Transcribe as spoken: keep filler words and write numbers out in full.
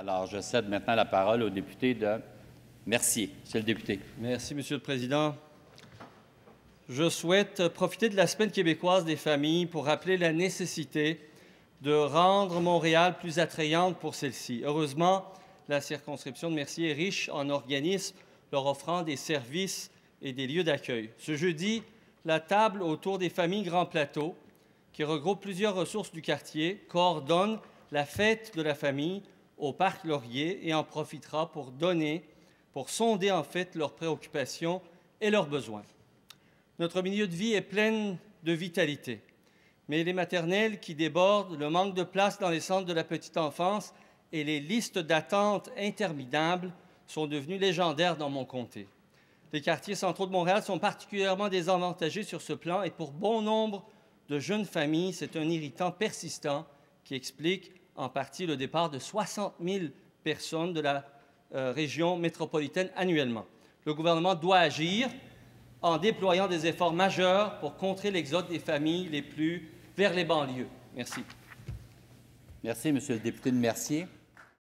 Alors, je cède maintenant la parole au député de Mercier. Monsieur le député. Merci, Monsieur le Président. Je souhaite profiter de la Semaine québécoise des familles pour rappeler la nécessité de rendre Montréal plus attrayante pour celles-ci. Heureusement, la circonscription de Mercier est riche en organismes leur offrant des services et des lieux d'accueil. Ce jeudi, la table autour des familles Grand Plateau, qui regroupe plusieurs ressources du quartier, coordonne la fête de la famille au Parc Laurier et en profitera pour donner, pour sonder en fait leurs préoccupations et leurs besoins. Notre milieu de vie est plein de vitalité, mais les maternelles qui débordent, le manque de place dans les centres de la petite enfance et les listes d'attente interminables sont devenus légendaires dans mon comté. Les quartiers centraux de Montréal sont particulièrement désavantagés sur ce plan et pour bon nombre de jeunes familles, c'est un irritant persistant qui explique en partie le départ de soixante mille personnes de la euh, région métropolitaine annuellement. Le gouvernement doit agir en déployant des efforts majeurs pour contrer l'exode des familles les plus vers les banlieues. Merci. Merci, Monsieur le député de Mercier.